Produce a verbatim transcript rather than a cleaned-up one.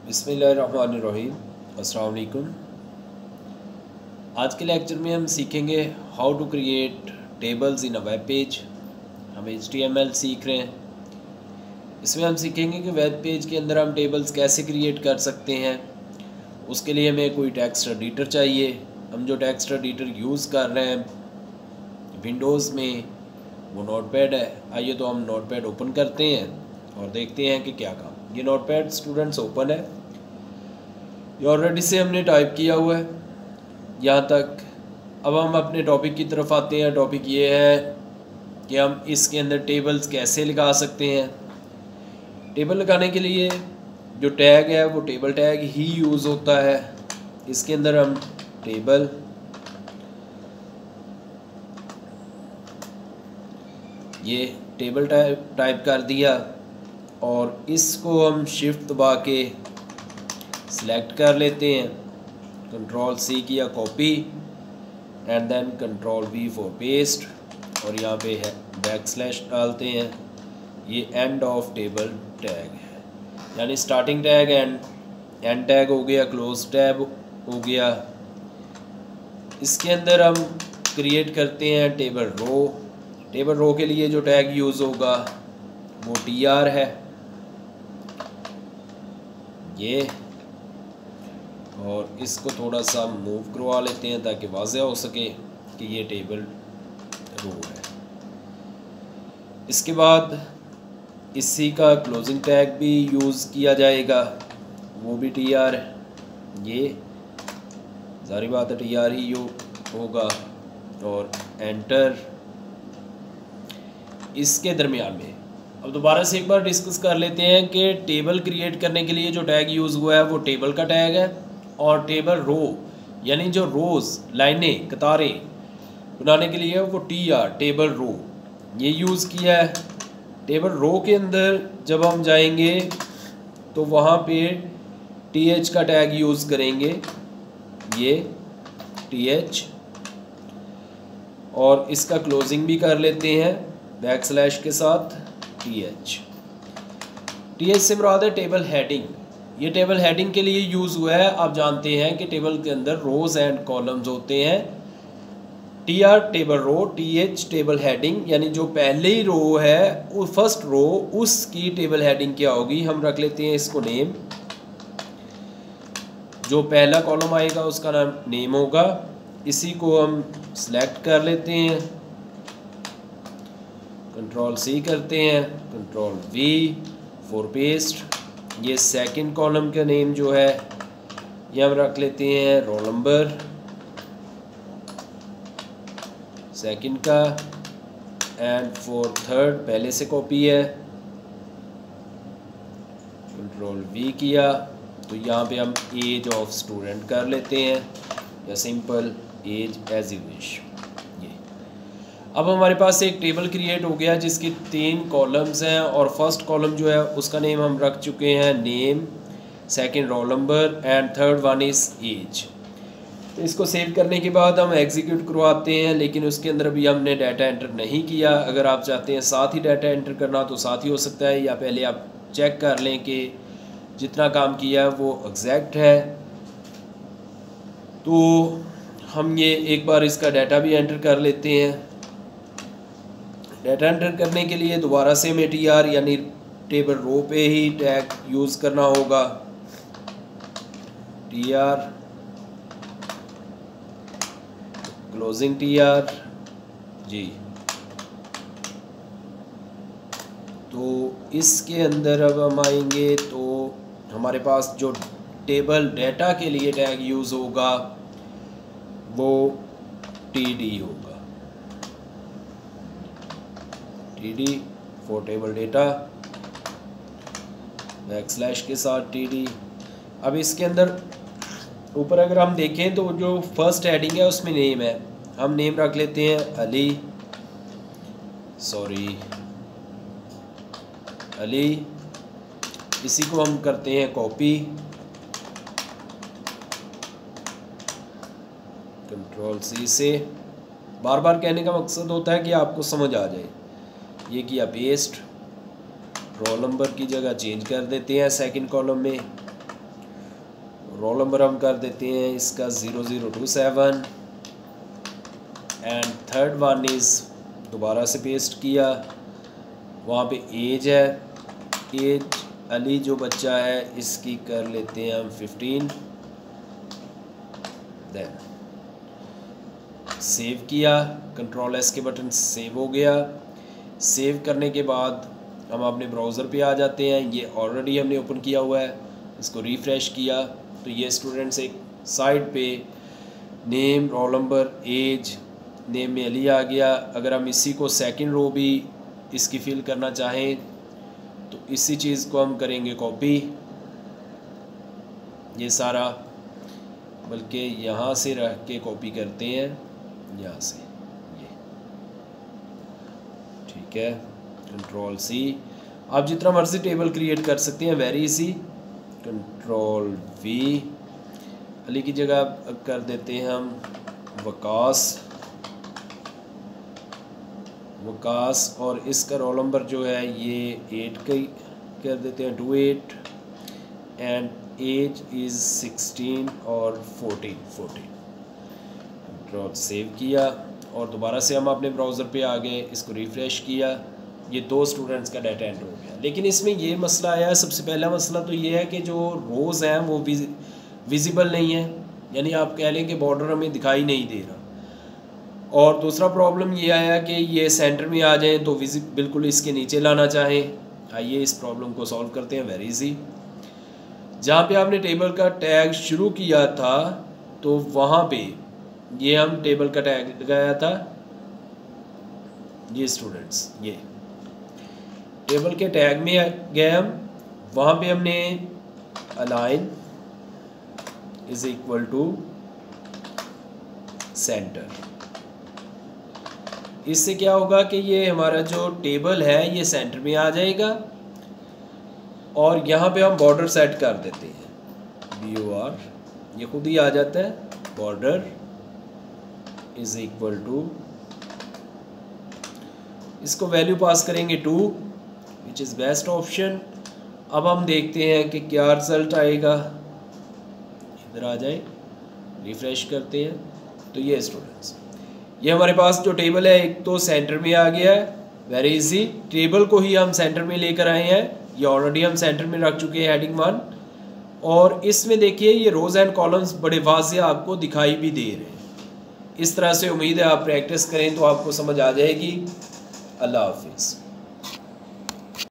बिस्मिल्लाहिर्रहमानिर्रहीम। अस्सलाम वालेकुम। आज के लेक्चर में हम सीखेंगे how to create tables in a web page. हम एच टी एम एल सीख रहे हैं। इसमें हम सीखेंगे कि वेब पेज के अंदर हम टेबल्स कैसे क्रिएट कर सकते हैं। उसके लिए हमें कोई टेक्स्ट एडिटर चाहिए। हम जो टेक्स्ट एडिटर यूज़ कर रहे हैं विंडोज़ में वो नोटपैड है। आइए तो हम नोटपैड ओपन करते हैं और देखते हैं कि क्या काम। ये नोटपैड स्टूडेंट्स ओपन है। ये ऑलरेडी से हमने टाइप किया हुआ है यहाँ तक। अब हम अपने टॉपिक की तरफ आते हैं। टॉपिक ये है कि हम इसके अंदर टेबल्स कैसे लगा सकते हैं। टेबल लगाने के लिए जो टैग है वो टेबल टैग ही यूज़ होता है। इसके अंदर हम टेबल ये टेबल टाइप टाइप कर दिया और इसको हम शिफ्ट दबा के सिलेक्ट कर लेते हैं। कंट्रोल सी किया copy and then control V for paste और यहाँ पे है बैक स्लैश डालते हैं। ये एंड ऑफ टेबल टैग है, यानी starting tag and end tag हो गया, क्लोज टैब हो गया। इसके अंदर हम क्रिएट करते हैं टेबल रो। टेबल रो के लिए जो टैग यूज़ होगा वो टी आर है ये, और इसको थोड़ा सा मूव करवा लेते हैं ताकि वाज़ेह हो सके कि ये टेबल रो है। इसके बाद इसी का क्लोजिंग टैग भी यूज़ किया जाएगा, वो भी टी आर है। ये ज़ाहिर बात है टी आर ही यो होगा और एंटर इसके दरमियान में। अब दोबारा से एक बार डिस्कस कर लेते हैं कि टेबल क्रिएट करने के लिए जो टैग यूज़ हुआ है वो टेबल का टैग है, और टेबल रो यानी जो रोज़ लाइनें कतारें बनाने के लिए वो टी आर टेबल रो ये यूज़ किया है। टेबल रो के अंदर जब हम जाएंगे तो वहाँ पे टी एच का टैग यूज़ करेंगे, ये टी एच, और इसका क्लोजिंग भी कर लेते हैं बैक स्लैश के साथ टी एच। टी एच से मुराद है टेबल हेडिंग। ये टेबल हेडिंग के लिए यूज़ हुआ है। आप जानते हैं कि टेबल के अंदर रोज़ एंड कॉलम्स होते हैं। T R table row, T H table heading, यानी जो पहले ही रो है वो फर्स्ट रो उसकी टेबल हेडिंग क्या होगी। हम रख लेते हैं इसको नेम। जो पहला कॉलम आएगा उसका नाम नेम होगा। इसी को हम सिलेक्ट कर लेते हैं, कंट्रोल सी करते हैं, कंट्रोल वी फॉर पेस्ट। ये सेकंड कॉलम का नेम जो है ये हम रख लेते हैं रोल नंबर सेकंड का, एंड फॉर थर्ड पहले से कॉपी है, कंट्रोल वी किया तो यहाँ पे हम एज ऑफ स्टूडेंट कर लेते हैं या simple age as you wish. ये अब हमारे पास एक टेबल क्रिएट हो गया जिसकी तीन कॉलम्स हैं, और फर्स्ट कॉलम जो है उसका नेम हम रख चुके हैं name, second roll number and third one is age. तो इसको सेव करने के बाद हम एग्जीक्यूट करवाते हैं, लेकिन उसके अंदर अभी हमने डाटा एंटर नहीं किया। अगर आप चाहते हैं साथ ही डाटा एंटर करना तो साथ ही हो सकता है, या पहले आप चेक कर लें कि जितना काम किया वो एग्जैक्ट है। तो हम ये एक बार इसका डाटा भी एंटर कर लेते हैं। डाटा एंटर करने के लिए दोबारा से हमें टी आर यानी टेबल रो पे ही टैग यूज़ करना होगा, T R closing T R जी। तो इसके अंदर अब हम आएंगे तो हमारे पास जो टेबल डेटा के लिए टैग यूज़ होगा वो टी डी होगा, T D for table data back slash के साथ टी डी। अब इसके अंदर ऊपर अगर हम देखें तो जो फर्स्ट हेडिंग है उसमें नेम है। हम नेम रख लेते हैं अली, सॉरी अली। इसी को हम करते हैं कॉपी, कंट्रोल सी से। बार बार कहने का मकसद होता है कि आपको समझ आ जाए। ये किया पेस्ट, रोल नंबर की जगह चेंज कर देते हैं सेकंड कॉलम में, रोल नंबर हम कर देते हैं इसका zero zero two seven and third one is दोबारा से पेस्ट किया। वहाँ पे एज है, एज अली जो बच्चा है इसकी कर लेते हैं हम फिफ्टीन। देन सेव किया, कंट्रोल एस के बटन सेव हो गया। सेव करने के बाद हम अपने ब्राउज़र पे आ जाते हैं। ये ऑलरेडी हमने ओपन किया हुआ है, इसको रिफ़्रेश किया तो ये स्टूडेंट्स एक साइड पे name, roll number, age, name में अली आ गया। अगर हम इसी को सेकंड रो भी इसकी फिल करना चाहें तो इसी चीज़ को हम करेंगे कॉपी, ये सारा, बल्कि यहाँ से रख के कॉपी करते हैं, यहाँ से ये, ठीक है। कंट्रोल सी, आप जितना मर्जी टेबल क्रिएट कर सकते हैं, very easy. Control V, Ali की जगह कर देते हैं हम वकास, वकास, और इसका रोल नंबर जो है ये एट का कर देते हैं, two eight, and age is sixteen और फोर्टीन फोर्टीन। कंट्रोल सेव किया और दोबारा से हम अपने ब्राउज़र पे आ गए, इसको रिफ़्रेश किया, ये दो स्टूडेंट्स का डाटा एंटर हो गया। लेकिन इसमें ये मसला आया, सबसे पहला मसला तो ये है कि जो रोज़ हैं वो विजिबल नहीं है, यानी आप कह लें कि बॉर्डर हमें दिखाई नहीं दे रहा। और दूसरा प्रॉब्लम ये आया कि ये सेंटर में आ जाएं तो विजिट बिल्कुल इसके नीचे लाना चाहें। आइए इस प्रॉब्लम को सॉल्व करते हैं, वेरी इजी। जहाँ पे आपने टेबल का टैग शुरू किया था तो वहाँ पे ये हम टेबल का टैग लगाया था, ये स्टूडेंट्स ये टेबल के टैग में गए हम, वहाँ पे हमने align is equal to centre. इससे क्या होगा कि ये हमारा जो टेबल है ये सेंटर में आ जाएगा और यहाँ पे हम बॉर्डर सेट कर देते हैं, बी ओ आर, ये खुद ही आ जाता है, बॉर्डर इज इक्वल टू, इसको वैल्यू पास करेंगे two, which is best option. अब हम देखते हैं कि क्या रिजल्ट आएगा, इधर आ जाए, रिफ्रेश करते हैं तो ये स्टूडेंट्स, ये हमारे पास जो टेबल है एक तो सेंटर में आ गया है, वेरी इजी। टेबल को ही हम सेंटर में लेकर आए हैं, ये ऑलरेडी हम सेंटर में रख चुके हैं हेडिंग वन, और इसमें देखिए ये रोज़ एंड कॉलम्स बड़े वाज़े आपको दिखाई भी दे रहे हैं। इस तरह से उम्मीद है आप प्रैक्टिस करें तो आपको समझ आ जाएगी। अल्लाह हाफिज़।